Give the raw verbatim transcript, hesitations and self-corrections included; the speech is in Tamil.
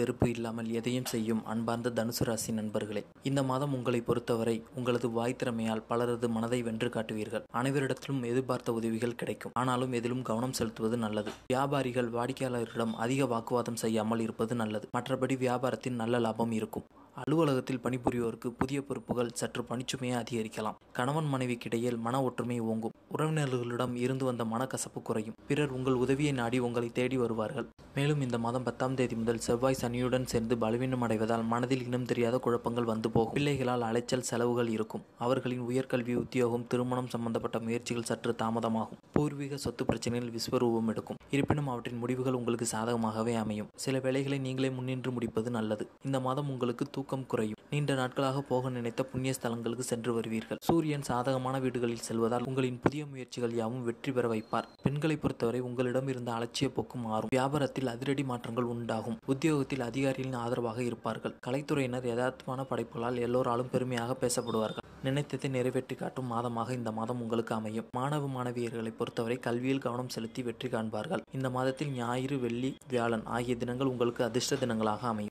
வெறுப்பு இல்லாமல் எதையும் செய்யும் அன்பார்ந்த தனுசு ராசி நண்பர்களே, இந்த மாதம் உங்களை பொறுத்தவரை உங்களது வாய் திறமையால் பலரது மனதை வென்று காட்டுவீர்கள். அனைவரிடத்திலும் எதிர்பார்த்த உதவிகள் கிடைக்கும். ஆனாலும் எதிலும் கவனம் செலுத்துவது நல்லது. வியாபாரிகள் வாடிக்கையாளர்களிடம் அதிக வாக்குவாதம் செய்யாமல் இருப்பது நல்லது. மற்றபடி வியாபாரத்தில் நல்ல லாபம் இருக்கும். அலுவலகத்தில் பணிபுரிவோருக்கு புதிய பொறுப்புகள் சற்று பணிச்சுமையை அதிகரிக்கலாம். கணவன் மனைவிக்கிடையில் மன ஒற்றுமை ஓங்கும். உறவினர்களிடம் இருந்து வந்த மனக்கசப்பு குறையும். பிறர் உங்கள் உதவியை நாடி உங்களை தேடி வருவார்கள். மேலும் இந்த மாதம் பத்தாம் தேதி முதல் செவ்வாய் சனியுடன் சேர்ந்து பலவீனம் அடைவதால் மனதில் இனம் தெரியாத குழப்பங்கள் வந்து போகும். பிள்ளைகளால் அலைச்சல் செலவுகள் இருக்கும். அவர்களின் உயர்கல்வி, உத்தியோகம், திருமணம் சம்பந்தப்பட்ட முயற்சிகள் சற்று தாமதமாகும். பூர்வீக சொத்து பிரச்சனையில் விஸ்வரூபம் எடுக்கும். இருப்பினும் அவற்றின் முடிவுகள் உங்களுக்கு சாதகமாகவே அமையும். சில வேலைகளை நீங்களே முன்னின்று முடிப்பது நல்லது. இந்த மாதம் உங்களுக்கு தூக்கம் குறையும். நீண்ட நாட்களாக போக நினைத்த புண்ணிய ஸ்தலங்களுக்கு சென்று வருவீர்கள். சூரியன் சாதகமான வீடுகளில் செல்வதால் உங்களின் புதிய முயற்சிகள் யாவும் வெற்றி பெற வைப்பார். பெண்களை பொறுத்தவரை உங்களிடம் இருந்த அலட்சிய போக்கு மாறும். வியாபாரத்தில் அதிரடி மாற்றங்கள் உண்டாகும். உத்தியோகத்தில் அதிகாரிகளின் ஆதரவாக இருப்பார்கள். கலைத்துறையினர் யதார்த்தமான படைப்புகளால் எல்லோராலும் பெருமையாக பேசப்படுவார்கள். நினைத்ததை நிறைவேற்றி காட்டும் மாதமாக இந்த மாதம் உங்களுக்கு அமையும். மாணவ மாணவியர்களை பொறுத்தவரை கல்வியில் கவனம் செலுத்தி வெற்றி காண்பார்கள். இந்த மாதத்தில் ஞாயிறு, வெள்ளி, வியாழன் ஆகிய தினங்கள் உங்களுக்கு அதிர்ஷ்ட தினங்களாக அமையும்.